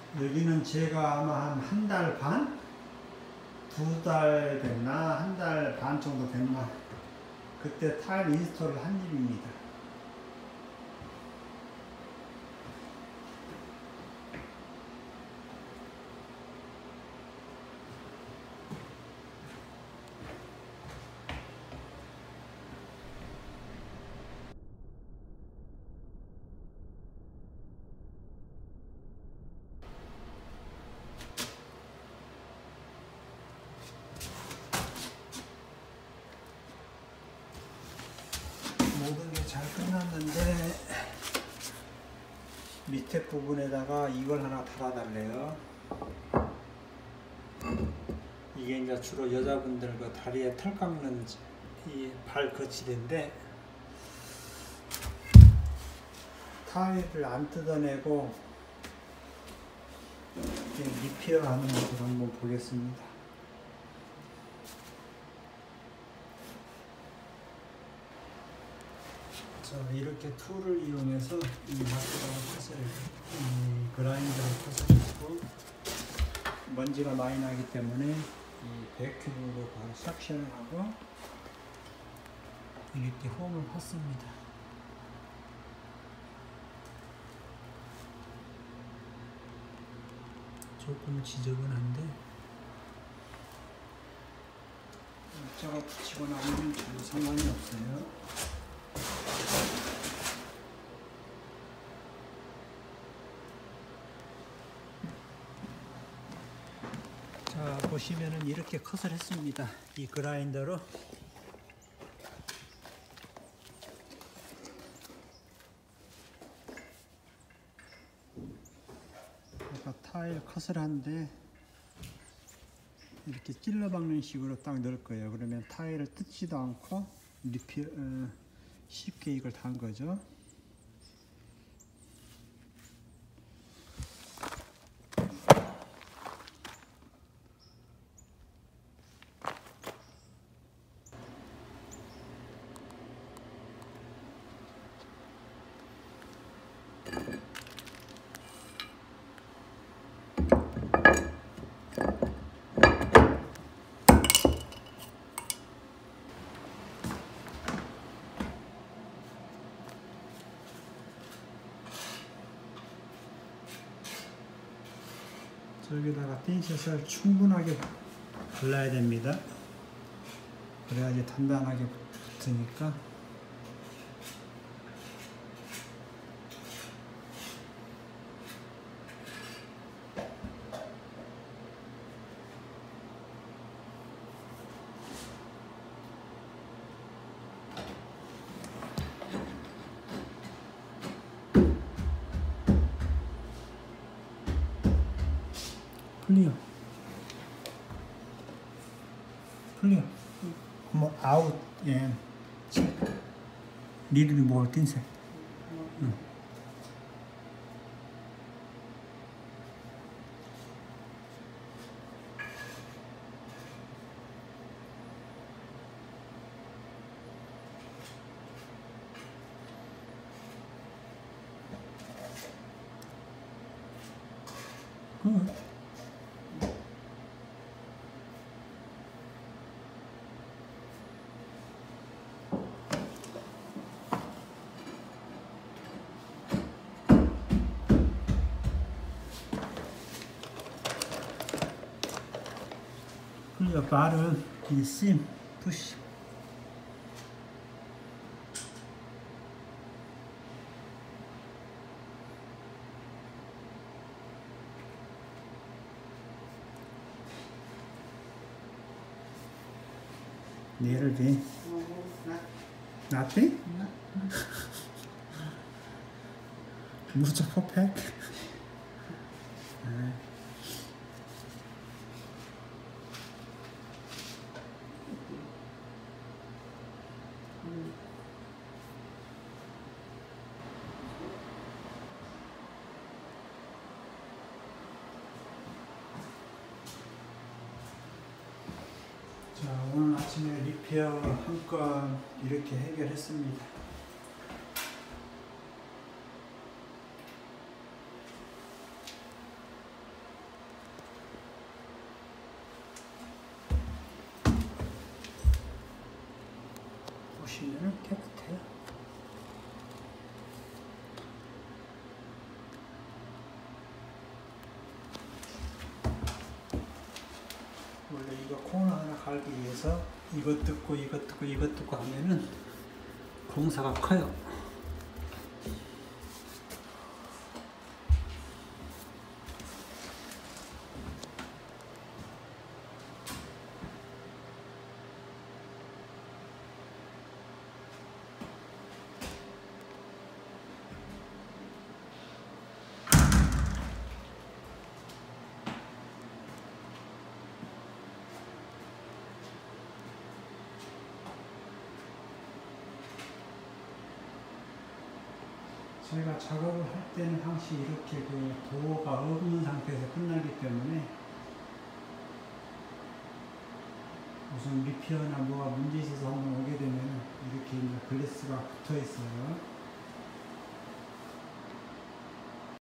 여기는 제가 아마 한 달 반? 2달 됐나? 한 달 반 정도 됐나? 그때 타일 인스톨을 한 일입니다. 모든 게 잘 끝났는데 밑에 부분에다가 이걸 하나 달아달래요. 이게 이제 주로 여자분들 그 다리에 털 깎는 이 발 거치대인데 타일을 안 뜯어내고 리페어 하는 것을 한번 보겠습니다. 자, 이렇게 툴을 이용해서 이 마스크랑 컷을, 이 그라인더를 컷을 해주고 먼지가 많이 나기 때문에 이 베큐브로 바로 삭션을 하고 이렇게 홈을 팠습니다. 조금 지저분한데 입자가 붙이고 나면 전혀 상관이 없어요. 자, 보시면은 이렇게 컷을 했습니다. 이 그라인더로. 아까 타일 컷을 하는데 이렇게 찔러 박는 식으로 딱 넣을 거예요. 그러면 타일을 뜯지도 않고 쉽게 이걸 단 거죠. 여기다가 핀셋을 충분하게 발라야 됩니다. 그래야지 단단하게 붙으니까. 클리어. 뭐 아웃 예. 리듬이 뭘 틴색. 클리어 바를 이 심 푸시. 얘를 돼. Nothing? 무조 퍼펙. 자, 오늘 아침에 리페어 한 건 이렇게 해결했습니다. 이거 코너 하나 갈기 위해서 이것 뜯고 이것 뜯고 이것 뜯고 하면은 공사가 커요. 저희가 작업을 할 때는 항상 이렇게 그 도어가 없는 상태에서 끝나기 때문에 무슨 리페어나 뭐가 문제 있어서 한번 오게 되면 이렇게 이제 글래스가 붙어 있어요.